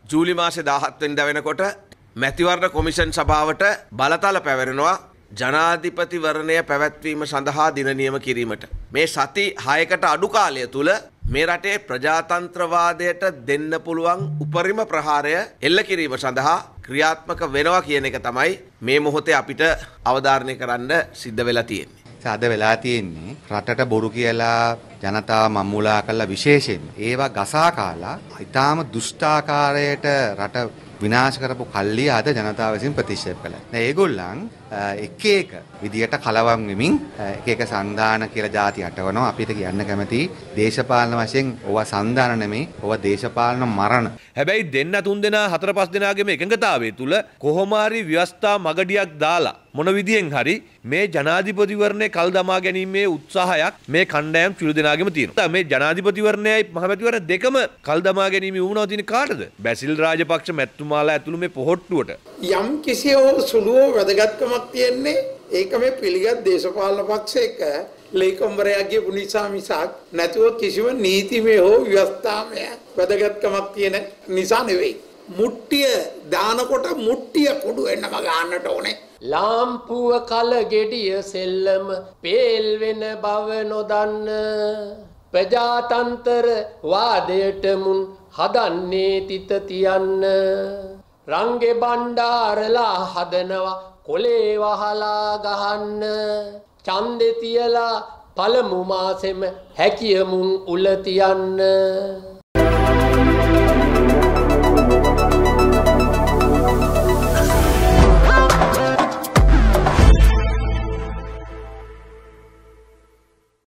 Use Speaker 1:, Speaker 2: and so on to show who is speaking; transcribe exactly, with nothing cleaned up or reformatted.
Speaker 1: ජූලි මාසේ දාහත් වෙනිදා වෙනකොට මැතිවරණ කොමිෂන් සභාවට බලතල පැවරෙනවා ජනාධිපතිවරණය පැවැත්වීම සඳහා දින නියම කිරීමට. මේ සති හයකට අඩු කාලය තුල මේ රටේ ප්‍රජාතන්ත්‍රවාදයට දෙන්න පුළුවන් උපරිම ප්‍රහාරය එල්ල කිරීම සඳහා ක්‍රියාත්මක වෙනවා කියන එක තමයි මේ මොහොතේ අපිට අවධාරණය කරන්න සිද්ධ වෙලා තියෙන්නේ.
Speaker 2: අද වෙලා තියෙන්නේ රටට බොරු කියලා ජනතාව මම්මුලා කළා විශේෂයෙන් ඒවා ගසා කාලා ඊටාම දුෂ්ටාකාරයට රට විනාශ කරපු කල්ලිය අද ජනතාව විසින් ප්‍රතික්ෂේප කළා. දැන් ඒගොල්ලන් එක එක විදියට කලවම් වෙමින් එක එක සංධාන කියලා ಜಾති අටවනවා. අපිට කියන්න කැමති දේශපාලන වශයෙන් ඕවා සංධාන නෙමෙයි ඕවා දේශපාලන මරණ.
Speaker 3: හැබැයි දෙන්න තුන් දෙනා හතර පහ දෙනාගේම එකඟතාවය තුල කොහොම හරි ව්‍යවස්ථා මගඩියක් දාලා මොන විදියෙන් හරි මේ ජනාධිපතිවරණය කල් දමා ගැනීමේ උත්සාහයක් මේ කණ්ඩායම් චුළු දෙනාගෙම තියෙනවා. මේ ජනාධිපතිවරණයයි මහමැතිවරණ දෙකම කල් දමා ගැනීමේ වුණා තියෙන කාටද? බැසිල් රාජපක්ෂ මැතිතුමාලා ඇතුළු මේ පොහොට්ටුවට
Speaker 4: යම් කිසියෝ සුළුව වැදගත්කමක් තියෙන්නේ ඒක මේ පිළිගත් දේශපාලන පක්ෂයක ලේකම්වරයාගේ පුනිසා මිසක් නැතුව කිසිම නීතිමය හෝ ව්‍යවස්ථාමය වැදගත්කමක් තියෙන නිසා නෙවෙයි. මුට්ටිය දානකොට මුට්ටිය කුඩු වෙන්නම ගන්නට ඕනේ.
Speaker 5: ලාම්පුව කල ගෙඩිය සෙල්ලම පේල් වෙන බව නොදන්න ප්‍රජාතන්තර වාදයට මුන් හදන්නේ තිත තියන්න රංගේ බණ්ඩාරලා හදනවා කොලේ වහලා ගහන්න ඡන්දේ තියලා පළමු මාසෙම හැකියමුන් උල තියන්න